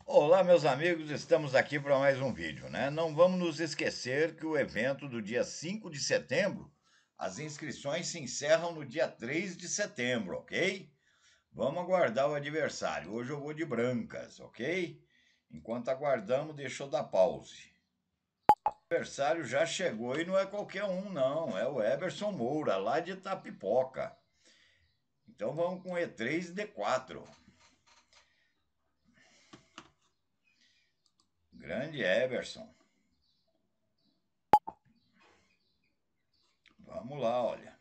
Olá, meus amigos, estamos aqui para mais um vídeo, né? Não vamos nos esquecer que o evento do dia 5 de setembro, as inscrições se encerram no dia 3 de setembro, ok? Vamos aguardar o adversário. Hoje eu vou de brancas, ok? Enquanto aguardamos, deixa eu dar pause. O adversário já chegou e não é qualquer um, não. É o Eberson Moura, lá de Itapipoca. Então vamos com E3 e D4. Grande Eberson. Vamos lá, olha.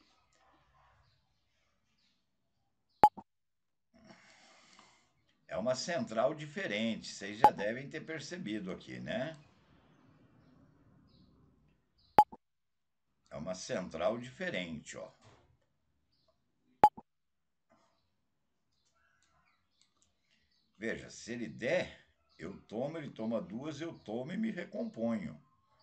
É uma central diferente, vocês já devem ter percebido aqui, né? É uma central diferente, ó. Veja, se ele der, eu tomo, ele toma duas, eu tomo e me recomponho.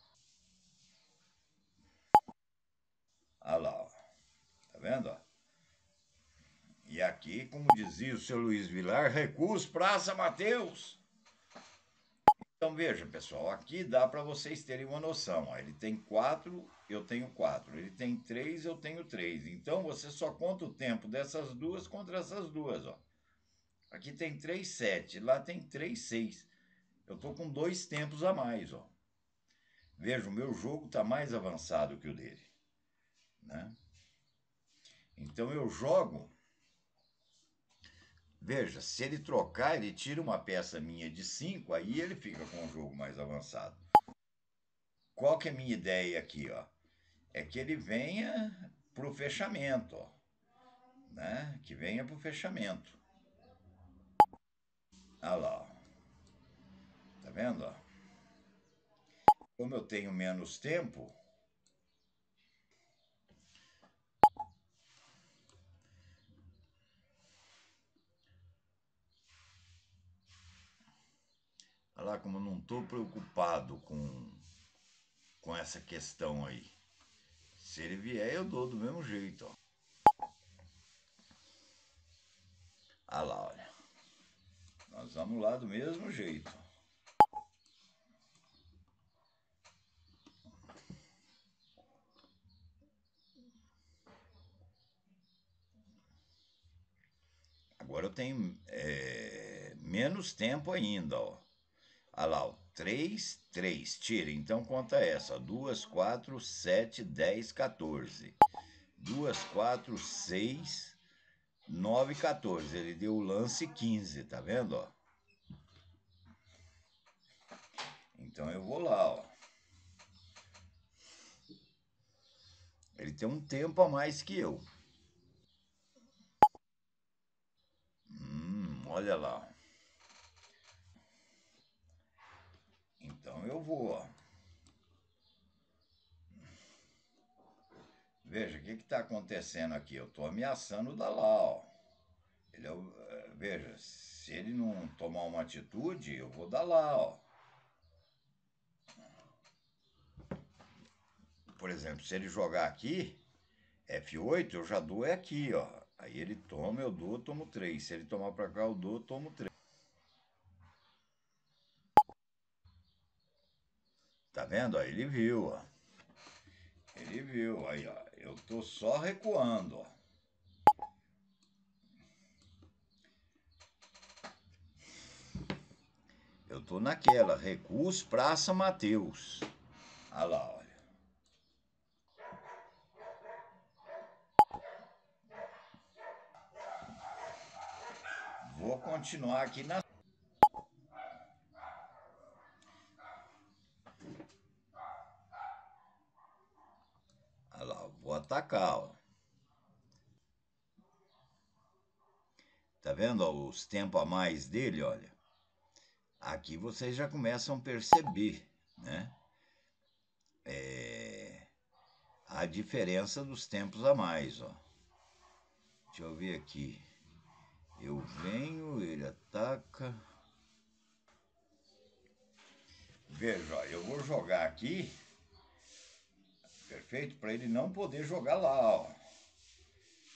Olha lá, ó. Tá vendo, ó? E aqui, como dizia o seu Luiz Vilar, recurso Praça Mateus. Então veja, pessoal, aqui dá para vocês terem uma noção. Ó. Ele tem quatro, eu tenho quatro. Ele tem três, eu tenho três. Então você só conta o tempo dessas duas contra essas duas, ó. Aqui tem 3,7, lá tem 3,6. Eu tô com dois tempos a mais, ó. Veja, o meu jogo está mais avançado que o dele, né? Então eu jogo. Veja, se ele trocar, ele tira uma peça minha de 5, aí ele fica com o jogo mais avançado. Qual que é a minha ideia aqui, ó? É que ele venha pro fechamento, ó, né? Que venha pro fechamento. Olha lá, ó. Tá vendo, ó? Como eu tenho menos tempo, olha lá como eu não estou preocupado com essa questão aí. Se ele vier, eu dou do mesmo jeito, ó. Ah lá, olha. Nós vamos lá do mesmo jeito. Agora eu tenho menos tempo ainda, ó. Ah lá, ó. 3, 3. Tira, então conta essa. 2, 4, 7, 10, 14. 2, 4, 6, 9, 14. Ele deu o lance 15, tá vendo, ó? Então eu vou lá, ó. Ele tem um tempo a mais que eu. Olha lá. Então eu vou, ó. Veja, o que está acontecendo aqui? Eu estou ameaçando o Dalal. Ele veja, se ele não tomar uma atitude, eu vou dar lá, ó. Por exemplo, se ele jogar aqui, F8, eu já dou aqui, ó. Aí ele toma, eu dou, tomo 3. Se ele tomar para cá, eu dou, tomo 3. Tá vendo? Aí ele viu, ó. Ele viu, aí, ó. Eu tô só recuando, ó. Eu tô naquela, Recurso Praça Mateus. Olha lá, olha. Vou continuar aqui na. Olha lá, vou atacar, ó. Tá vendo, ó, os tempos a mais dele, olha? Aqui vocês já começam a perceber, né? A diferença dos tempos a mais, ó. Deixa eu ver aqui. Eu venho, ele ataca. Veja, ó, eu vou jogar aqui, perfeito, para ele não poder jogar lá, ó.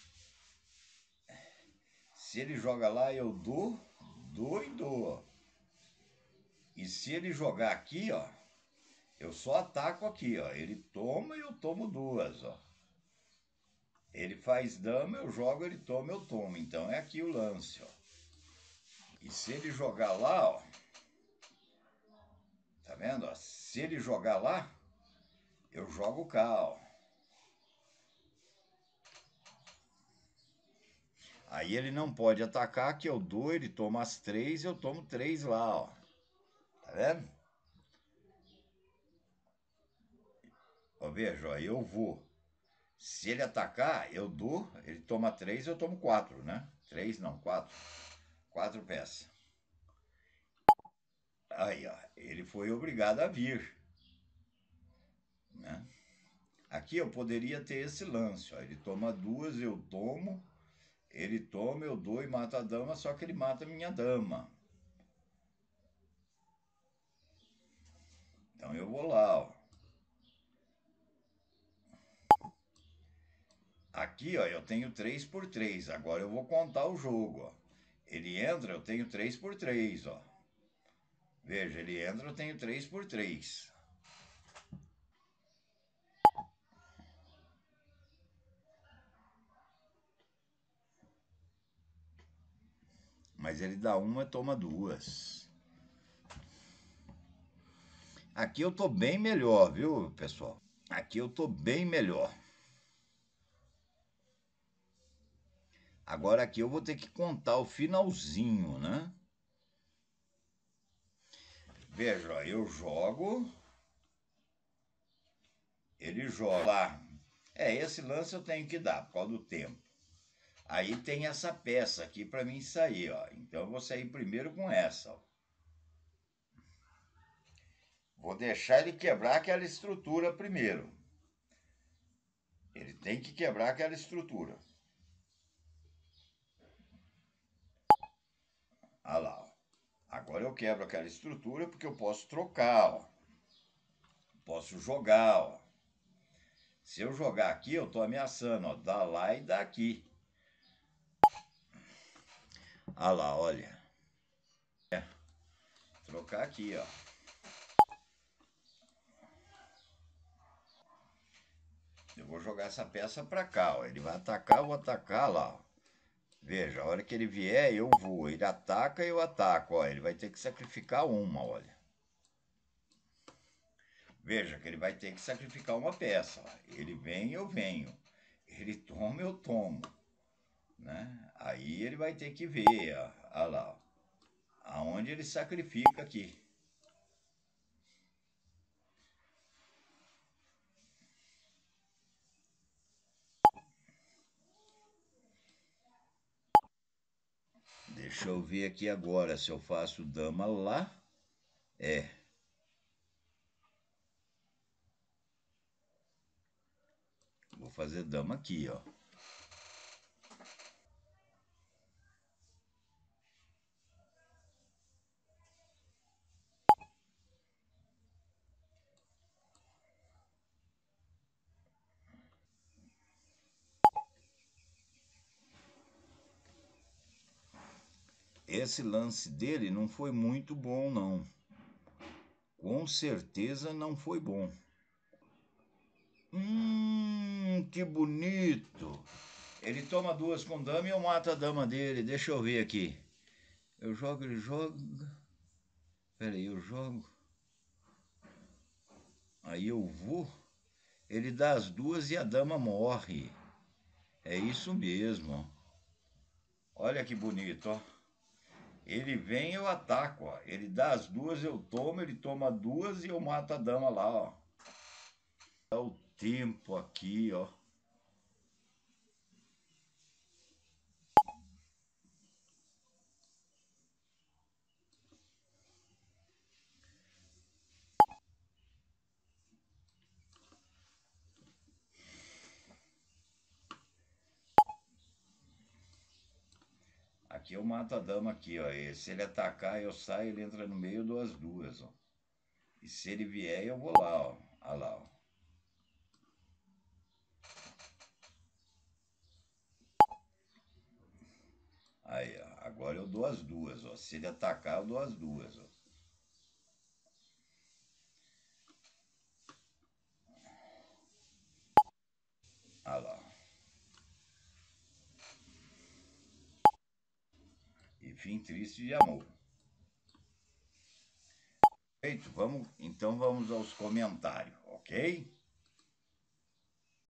Se ele joga lá, eu dou e dou. E se ele jogar aqui, ó, eu só ataco aqui, ó. Ele toma e eu tomo duas, ó. Ele faz dama, eu jogo, ele toma, eu tomo. Então é aqui o lance, ó. E se ele jogar lá, ó. Tá vendo, ó? Se ele jogar lá, eu jogo cá, ó. Aí ele não pode atacar, que eu dou, ele toma as três, eu tomo três lá, ó. Tá vendo? Ó, veja, ó, eu vou. Se ele atacar, eu dou, ele toma três, eu tomo quatro, né? Três não, quatro. Quatro peças. Aí, ó, ele foi obrigado a vir, né? Aqui eu poderia ter esse lance, ó. Ele toma duas, eu tomo. Ele toma, eu dou e mata a dama, só que ele mata a minha dama. Então eu vou lá, ó. Aqui, ó, eu tenho 3 por 3. Agora eu vou contar o jogo, ó. Ele entra, eu tenho 3 por 3, ó. Veja, ele entra, eu tenho 3 por 3. Mas ele dá uma, toma duas. Aqui eu tô bem melhor, viu, pessoal? Aqui eu tô bem melhor. Agora aqui eu vou ter que contar o finalzinho, né? Veja, ó, eu jogo. Ele joga lá. Esse lance eu tenho que dar por causa do tempo. Aí tem essa peça aqui para mim sair, ó. Então eu vou sair primeiro com essa, ó. Vou deixar ele quebrar aquela estrutura primeiro. Ele tem que quebrar aquela estrutura. Olha lá, ó. Agora eu quebro aquela estrutura porque eu posso trocar, ó. Posso jogar, ó. Se eu jogar aqui, eu tô ameaçando, ó. Dá lá e dá aqui. Olha lá, olha. Trocar aqui, ó. Eu vou jogar essa peça pra cá, ó. Ele vai atacar, eu vou atacar lá, ó. Veja, a hora que ele vier, eu vou. Ele ataca, eu ataco, ó. Ele vai ter que sacrificar uma, olha. Veja que ele vai ter que sacrificar uma peça, ó. Ele vem, eu venho. Ele toma, eu tomo, né? Aí ele vai ter que ver, ó. Olha lá, ó. Aonde ele sacrifica aqui. Deixa eu ver aqui agora se eu faço dama lá. Vou fazer dama aqui, ó. Esse lance dele não foi muito bom, não. Com certeza não foi bom. Que bonito. Ele toma duas com dama e eu mato a dama dele. Deixa eu ver aqui. Eu jogo, ele joga. Peraí, eu jogo. Aí eu vou. Ele dá as duas e a dama morre. É isso mesmo. Olha que bonito, ó. Ele vem, eu ataco, ó. Ele dá as duas, eu tomo, ele toma duas e eu mato a dama lá, ó. Dá o tempo aqui, ó. Aqui eu mato a dama aqui, ó. E se ele atacar, eu saio, ele entra no meio, eu dou as duas, ó. E se ele vier, eu vou lá, ó. Olha lá, ó. Aí, ó. Agora eu dou as duas, ó. Se ele atacar, eu dou as duas, ó. Olha lá. E fim triste de amor. Feito, então vamos aos comentários, ok?